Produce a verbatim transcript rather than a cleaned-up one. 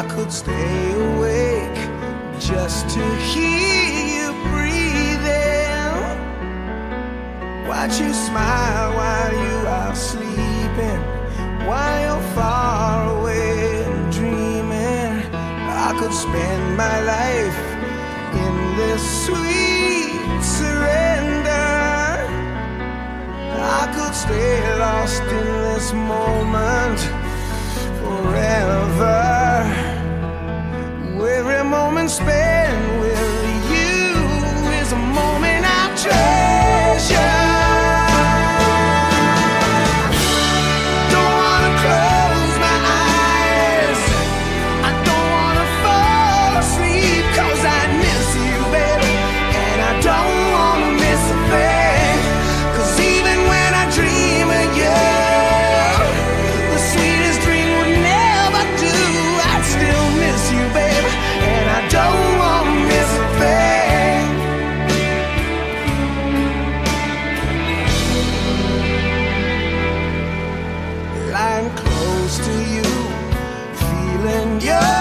could stay awake just to hear you breathing, watch you smile while you are sleeping, while you're far away and dreaming. I could spend my life in this sweet surrender. I could stay lost in this moment forever. Every moment spent with you is a moment I treasure. Don't wanna close my eyes, I don't wanna fall asleep, 'cause I miss you, baby, and I don't wanna miss a thing. 'Cause even when I dream of you, the sweetest dream would never do. I'd still miss you, baby, and I don't wanna miss a thing. Lying close to you, feeling your